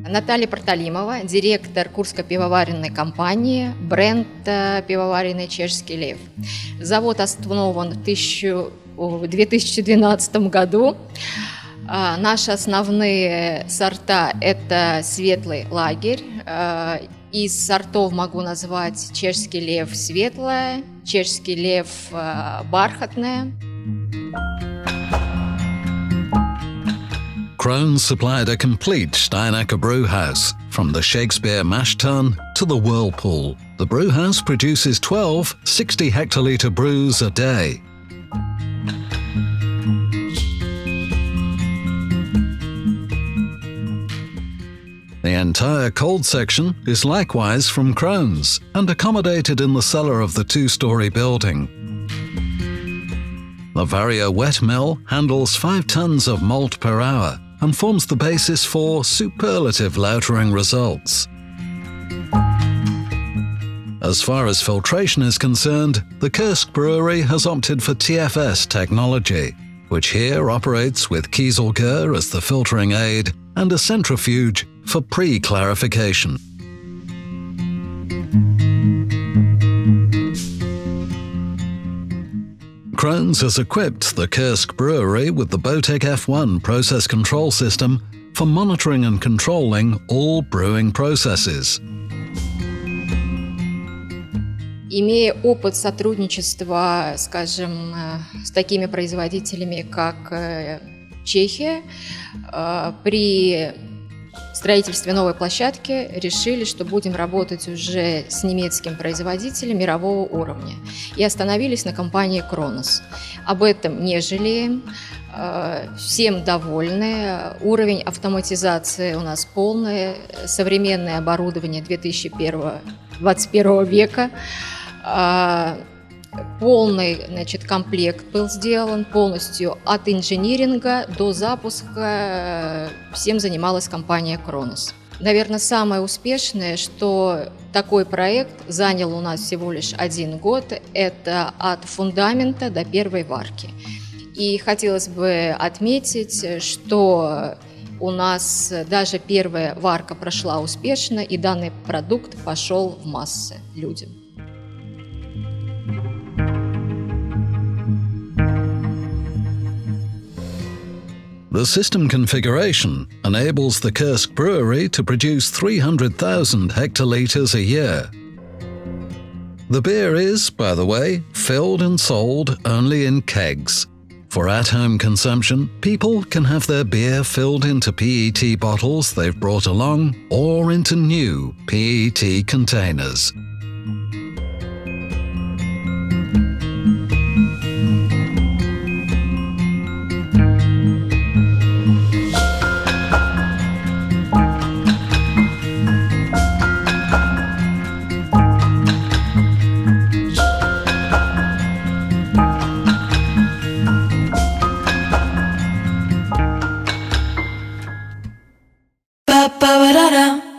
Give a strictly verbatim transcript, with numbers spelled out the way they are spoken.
Наталья Проталимова, директор Курской пивоваренной компании, бренд пивоваренный «Чешский лев». Завод основан в две тысячи двенадцатом году. Наши основные сорта – это светлый лагерь. Из сортов могу назвать «Чешский лев» светлая, «Чешский лев» бархатная. Krones supplied a complete Steinacher brewhouse, from the Shakespeare mash tun to the whirlpool. The brewhouse produces twelve sixty hectolitre brews a day. The entire cold section is likewise from Krones and accommodated in the cellar of the two-storey building. The Vario wet mill handles five tons of malt per hour and forms the basis for superlative lautering results. As far as filtration is concerned, the Kursk Brewery has opted for T F S technology, which here operates with Kieselguhr as the filtering aid and a centrifuge for pre-clarification. Krones has equipped the Kursk Brewery with the Botec F one process control system for monitoring and controlling all brewing processes. Имея опыт сотрудничества, скажем, с такими производителями, как Чехия, при строительстве новой площадки решили, что будем работать уже с немецким производителем мирового уровня. И остановились на компании Krones. Об этом не жалеем. Всем довольны. Уровень автоматизации у нас полный. Современное оборудование две тысячи двадцать первого века. Полный, значит, комплект был сделан, полностью от инжиниринга до запуска всем занималась компания Krones. Наверное, самое успешное, что такой проект занял у нас всего лишь один год, это от фундамента до первой варки. И хотелось бы отметить, что у нас даже первая варка прошла успешно, и данный продукт пошел в массы людям. The system configuration enables the Kursk Brewery to produce three hundred thousand hectolitres a year. The beer is, by the way, filled and sold only in kegs. For at-home consumption, people can have their beer filled into P E T bottles they've brought along or into new P E T containers. Ba ba ba da da.